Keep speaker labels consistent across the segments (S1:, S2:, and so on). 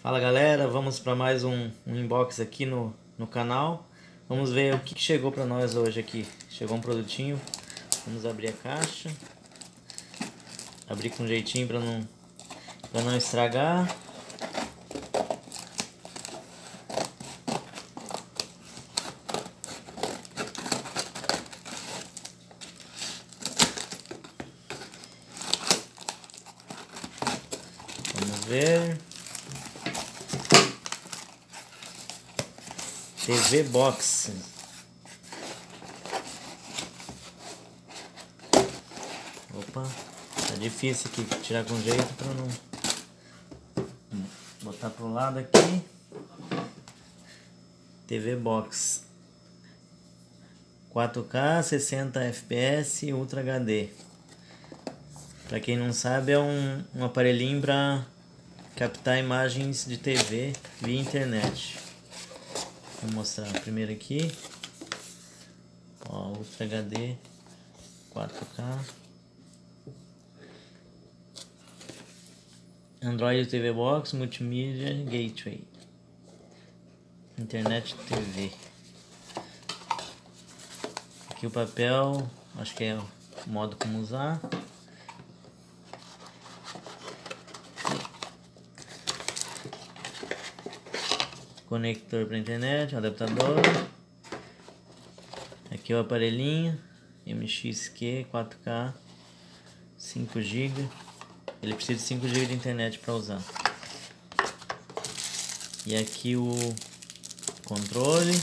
S1: Fala galera, vamos para mais um unbox aqui no canal. Vamos ver o que chegou para nós hoje aqui. Chegou um produtinho, vamos abrir a caixa. Abrir com jeitinho para não estragar. Vamos ver. TV Box. Opa, tá difícil aqui tirar com jeito para não botar pro lado aqui. TV Box 4K 60 fps Ultra HD. Para quem não sabe, é um aparelhinho para captar imagens de TV via internet. Vou mostrar primeiro aqui, ó, Ultra HD 4K, Android TV Box, Multimídia Gateway, Internet TV. Aqui o papel, acho que é o modo como usar. Conector para internet, adaptador. Aqui o aparelhinho MXQ 4K 5 GB. Ele precisa de 5 GB de internet para usar. E aqui o controle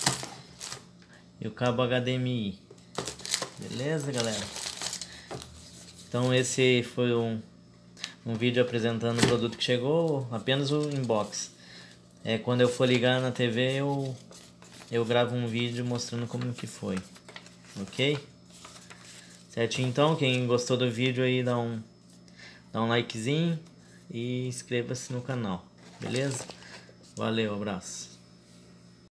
S1: e o cabo HDMI. Beleza, galera? Então esse foi um vídeo apresentando o produto que chegou, apenas o unboxing. Quando eu for ligar na TV eu gravo um vídeo mostrando como que foi, ok? Certinho, então, quem gostou do vídeo aí dá um likezinho e inscreva-se no canal, beleza? Valeu, abraço.